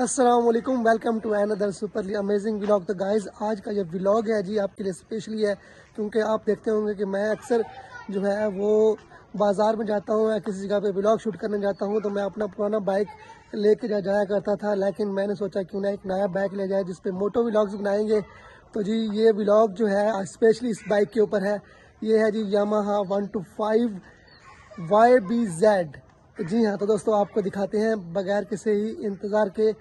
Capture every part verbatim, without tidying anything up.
अस्सलाम वालेकुम, welcome to another superly amazing vlog. तो गाइस आज का ये व्लॉग है जी आपके लिए स्पेशली है, क्योंकि आप देखते होंगे कि मैं अक्सर जो है वो बाज़ार में जाता हूँ या किसी जगह पे व्लॉग शूट करने जाता हूँ तो मैं अपना पुराना बाइक लेके जा जाया करता था, लेकिन मैंने सोचा क्यों ना एक नया बाइक ले जाए जिस पे मोटो व्लॉग्स बनाएंगे। तो जी ये व्लॉग जो है स्पेशली इस बाइक के ऊपर है। ये है जी Yamaha one two five Y B Z. जी हाँ, तो दोस्तों आपको दिखाते हैं बगैर किसी ही इंतज़ार के।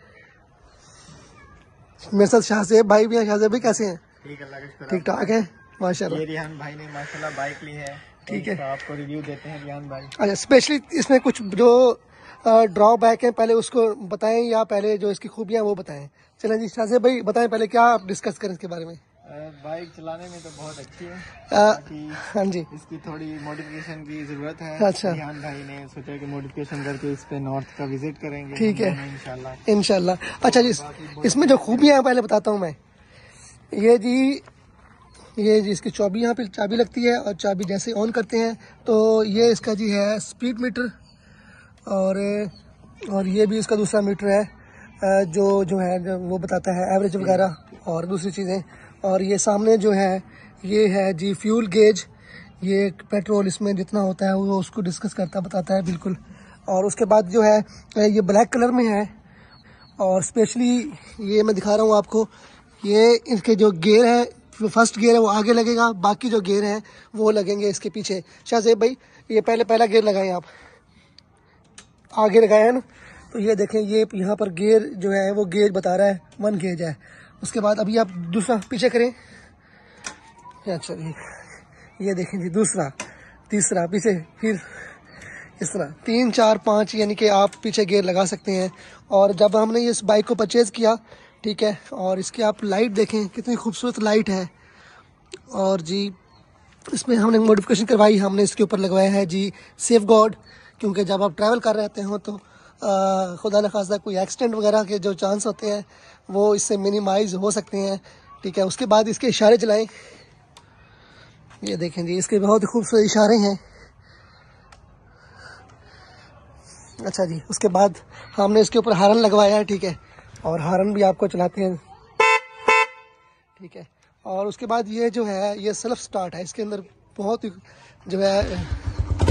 मेरे साथ शाहज़ेब भाई भी हैं। शाहज़ेब भाई कैसे हैं? ठीक है, ठीक ठाक है माशाल्लाह। ये रिहान भाई ने माशाल्लाह बाइक ली है, ठीक है, तो आपको रिव्यू देते हैं रिहान भाई। अच्छा, स्पेशली इसमें कुछ जो ड्रॉबैक है पहले उसको बताएं या पहले जो इसकी खूबियां वो बताएं। चलें जी शाहज़ेब भाई बताएं पहले, क्या आप डिस्कस करें इसके बारे में। बाइक चलाने में तो बहुत अच्छी है, हाँ जी, इसकी थोड़ी मॉडिफिकेशन की जरूरत है। अच्छा, रिहान भाई ने सोचा कि मॉडिफिकेशन करके इस पे नॉर्थ का विजिट करेंगे। ठीक है इंशाल्लाह इंशाल्लाह। अच्छा जी, इसमें जो खूबियां हैं पहले बताता हूँ मैं। ये जी ये जी इसकी चाबी, यहाँ पे चाबी लगती है और चाबी जैसे ऑन करते हैं तो ये इसका जी है स्पीड मीटर, और और ये भी इसका दूसरा मीटर है जो जो है जो वो बताता है एवरेज वगैरह और दूसरी चीज़ें। और ये सामने जो है ये है जी फ्यूल गेज, ये पेट्रोल इसमें जितना होता है वो उसको डिस्कस करता बताता है बिल्कुल। और उसके बाद जो है ये ब्लैक कलर में है, और स्पेशली ये मैं दिखा रहा हूँ आपको। ये इसके जो गेयर है, फर्स्ट गेयर है वो आगे लगेगा, बाकी जो गेयर हैं वो लगेंगे इसके पीछे। शाहज़ेब भाई ये पहले पहला गेयर लगाएं, आप आगे लगाए हैं ना, तो ये देखें ये यहाँ पर गेयर जो है वो गेज बता रहा है, वन गेज है। उसके बाद अभी आप दूसरा पीछे करें। अच्छा ये ये देखें जी दूसरा, तीसरा पीछे, फिर इस तरह तीन चार पाँच यानी कि आप पीछे गेयर लगा सकते हैं। और जब हमने इस बाइक को परचेज़ किया, ठीक है, और इसकी आप लाइट देखें कितनी खूबसूरत लाइट है। और जी इसमें हमने मॉडिफिकेशन करवाई, हमने इसके ऊपर लगवाया है जी सेफ गार्ड, क्योंकि जब आप ट्रैवल कर रहते हो तो आ, खुदा न खास्ता कोई एक्सीडेंट वगैरह के जो चांस होते हैं वो इससे मिनिमाइज हो सकते हैं, ठीक है। उसके बाद इसके इशारे चलाएं, ये देखें जी इसके बहुत ही खूबसूरत इशारे हैं। अच्छा जी, उसके बाद हमने इसके ऊपर हारन लगवाया है, ठीक है, और हारन भी आपको चलाते हैं, ठीक है। और उसके बाद ये जो है ये सेल्फ स्टार्ट है, इसके अंदर बहुत ही जो है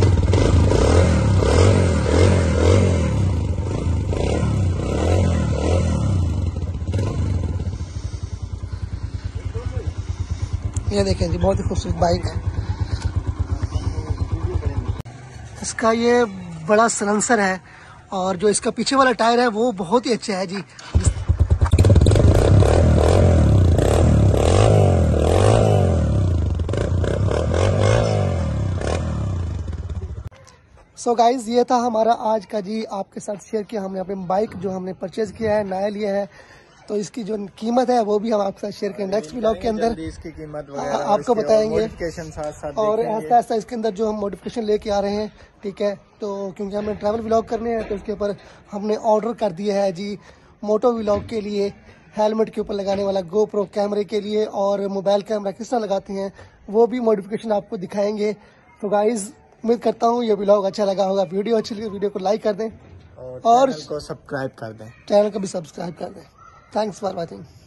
ये देखें जी बहुत ही खूबसूरत बाइक है। इसका ये बड़ा सलेंसर है, और जो इसका पीछे वाला टायर है वो बहुत ही अच्छा है जी। सो so गाइज ये था हमारा आज का जी आपके साथ शेयर किया हमने अपने बाइक जो हमने परचेज किया है, नया लिया है। तो इसकी जो कीमत है वो भी हम आपके साथ शेयर करें नेक्स्ट व्लॉग के अंदर, इसकी कीमत आपको बताएंगे। साथ साथ और ऐसा ऐसा इसके अंदर जो हम मॉडिफिकेशन लेके आ रहे हैं, ठीक है, तो क्योंकि हमें ट्रैवल व्लॉग करने हैं तो उसके ऊपर हमने ऑर्डर कर दिया है जी मोटो व्लॉग के लिए हेलमेट के ऊपर लगाने वाला गोप्रो कैमरे के लिए, और मोबाइल कैमरा किस तरह लगाते हैं वो भी मॉडिफिकेशन आपको दिखाएंगे। तो गाइज उम्मीद करता हूँ ये व्लॉग अच्छा लगा होगा। वीडियो अच्छी लगी वीडियो को लाइक कर दें और, और चैनल को सब्सक्राइब कर दें, चैनल को भी सब्सक्राइब कर दें। Thanks for watching.